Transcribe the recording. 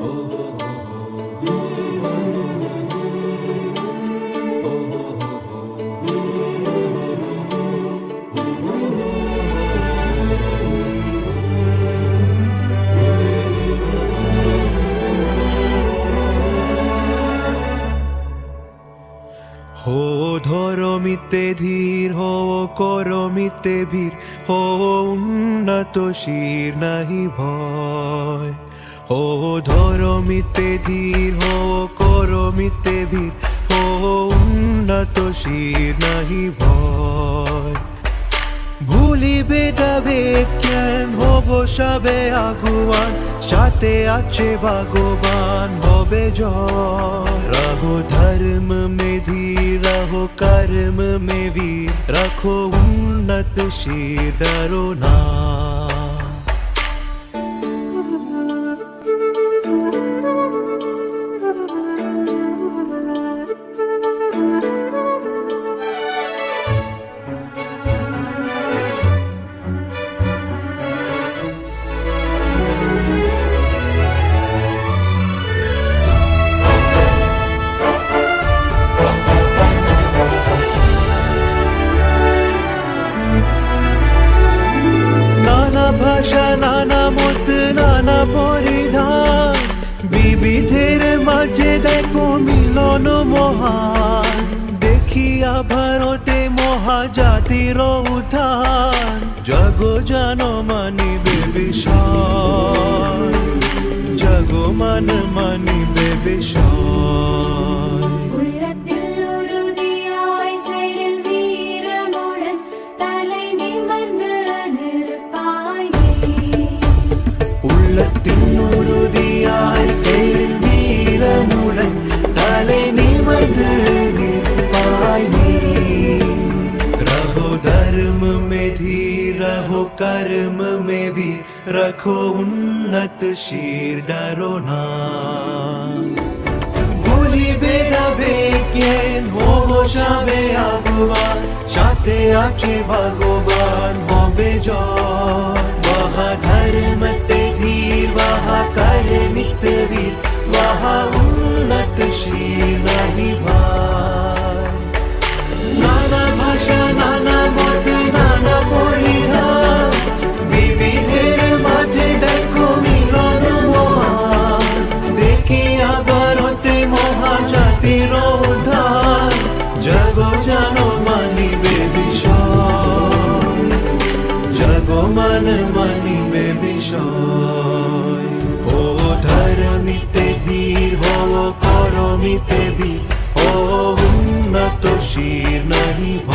हो ধরমিতে ধীর हो করমিতে বীর हो উন্নত শির নাহি ভয় हो ধরমিতে ধীর हो করমিতে বীর हो উন্নত শির নাহি ভয় ভুলিবে যাবে জ্ঞান হব সবে আগুয়ান সাথে আছে ভগবান হবে জয় रहो धर्म में धीर रहो कर्म में वीर रखो उन्नत शीर डरो ना ভাষা নানা মত নানা পরিধান বিবিধের মাঝে দেখো মিলন মহান দেখিয়া ভারতে মহাজাতির উত্থান জগ জন মানিবে বিষয় জগ মান মানিবে বিষয় रहो धर्म में धीर रहो कर्म में भी रखो उन्नत शीर डरो ना ভুলিবে যাবে জ্ঞান हो সবে আগুয়ান সাথে আছে ভগবান হবে জয় वहाँ धर्म ते धीर वहाँ कर्मित वीर वहाँ उन्नत शीर नहीं भाई नाना भाषा नाना मत नाना परिधान विविधेर माझे देखो मिलन महान देखिया ভারতে মহাজাতির উদ্ধার জগ জন মানিবে বিষয় জগ মান মানিবে বিষয় हो ধর্মিতে ধীর हो করমিতে বীর हो উন্নত শির নাহি